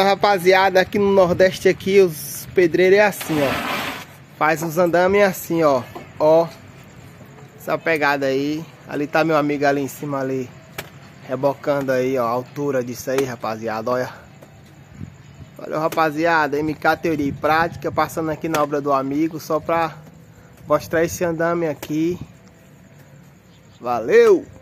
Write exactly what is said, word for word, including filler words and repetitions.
Então, rapaziada, aqui no Nordeste aqui, os pedreiros é assim, ó. Faz os andames assim, ó. Ó. Essa pegada aí. Ali tá meu amigo ali em cima ali. Rebocando aí, ó. A altura disso aí, rapaziada. Olha. Valeu, rapaziada. M K Teoria e Prática. Passando aqui na obra do amigo. Só pra mostrar esse andame aqui. Valeu!